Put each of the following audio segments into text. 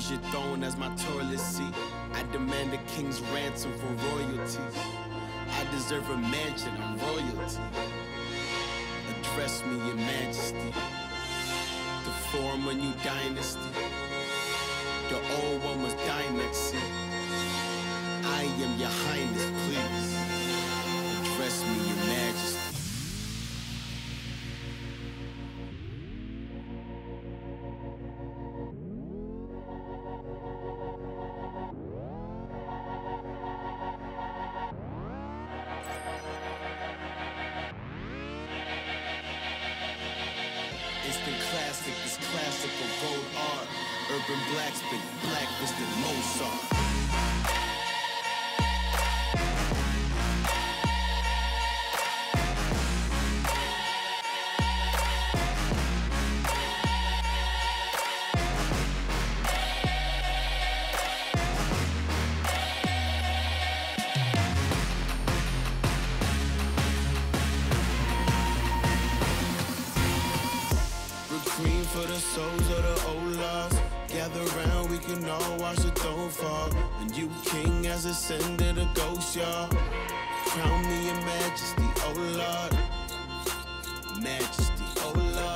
use your throne as my toilet seat. I demand a king's ransom for royalties. I deserve a mansion, I'm royalty. Address me, your majesty. To form a new dynasty. The old one was dynasty. I am your highness, please. Address me, your majesty. Instant classic, this classical gold art. Urban blacksmith, blacklisted Mozart. Cream for the souls of the old lost. Gather round, we can all watch the throne fall. And you king has ascended a ghost, y'all. Crown me in majesty, oh Lord. Majesty, oh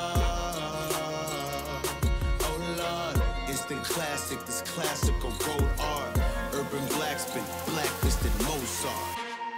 Lord. Oh Lord. Instant classic, this classical gold art. Urban blacksmith, blacklisted Mozart.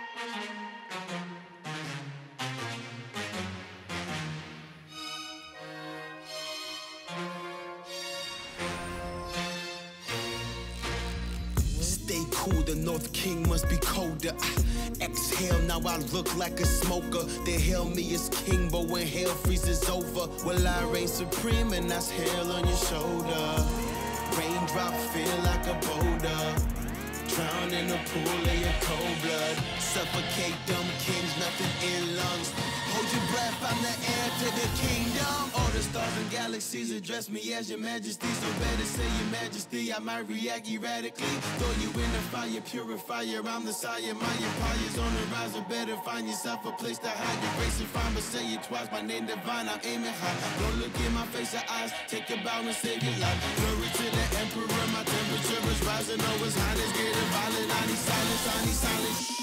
Stay cool, the North King must be colder. Exhale, now I look like a smoker. They hail me as king, but when hell freezes over, well, I reign supreme and that's hell on your shoulder. Raindrop feel like a boulder. Drown in a pool of your cold blood. Suffocate dumb kings, nothing in lungs. Hold your breath, I'm the heir to the kingdom. All the stars and galaxies address me as your majesty. So better say your majesty, I might react erratically. Throw you in the fire, purifier, I'm the sire. My empire's on the rise, or better find yourself a place to hide. Your grace is fine, but say it twice, my name divine, I'm aiming high. Don't look in my face or eyes, take a bow and save your life. Glory to the emperor, my temperature is rising. Oh, his highness getting violent, I need silence, I need silence.